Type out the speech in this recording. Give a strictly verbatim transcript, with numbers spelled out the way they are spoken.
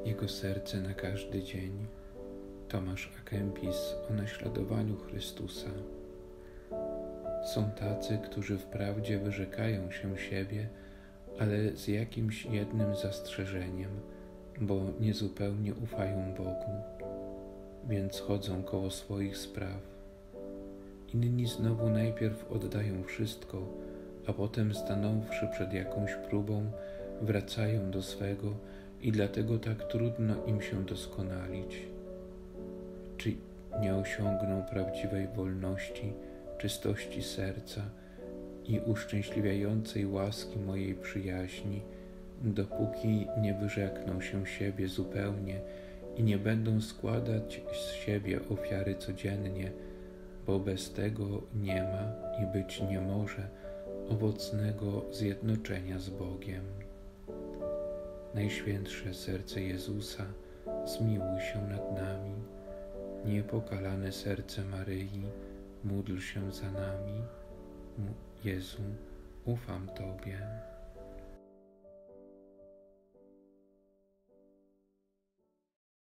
Jego serce na każdy dzień. Tomasz A. Kempis o naśladowaniu Chrystusa. Są tacy, którzy wprawdzie wyrzekają się siebie, ale z jakimś jednym zastrzeżeniem, bo niezupełnie ufają Bogu, więc chodzą koło swoich spraw. Inni znowu najpierw oddają wszystko, a potem stanąwszy przed jakąś próbą, wracają do swego i dlatego tak trudno im się doskonalić. Czy nie osiągną prawdziwej wolności, czystości serca i uszczęśliwiającej łaski mojej przyjaźni, dopóki nie wyrzekną się siebie zupełnie i nie będą składać z siebie ofiary codziennie, bo bez tego nie ma i być nie może owocnego zjednoczenia z Bogiem. Najświętsze serce Jezusa, zmiłuj się nad nami. Niepokalane serce Maryi, módl się za nami. Jezu, ufam Tobie.